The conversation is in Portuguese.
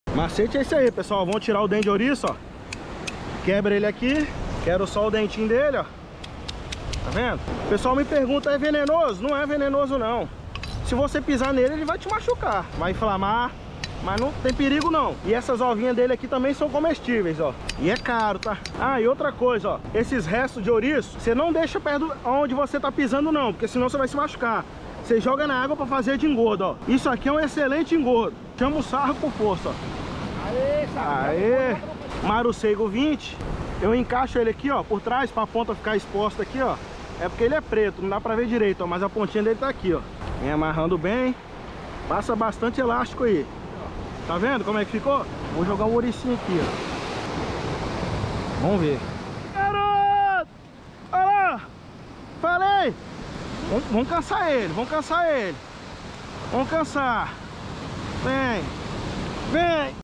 Macete é esse aí, pessoal. Vamos tirar o dente de ouriço, ó. Quebra ele aqui. Quero só o dentinho dele, ó. Tá vendo? O pessoal me pergunta, é venenoso? Não é venenoso, não. Se você pisar nele, ele vai te machucar. Vai inflamar, mas não tem perigo, não. E essas ovinhas dele aqui também são comestíveis, ó. E é caro, tá? Ah, e outra coisa, ó. Esses restos de ouriço, você não deixa perto onde você tá pisando, não. Porque senão você vai se machucar. Você joga na água pra fazer de engordo, ó. Isso aqui é um excelente engordo. Chama o sarro com força, ó. Aê! Maruceigo 20. Eu encaixo ele aqui, ó, por trás, pra ponta ficar exposta aqui, ó. É porque ele é preto, não dá pra ver direito, ó. Mas a pontinha dele tá aqui, ó. Vem amarrando bem. Passa bastante elástico aí. Tá vendo como é que ficou? Vou jogar o ouricinho aqui, ó. Vamos ver. Garoto! Olha lá! Falei! Vamos cansar ele, vamos cansar ele. Vamos cansar. Vem! Vem!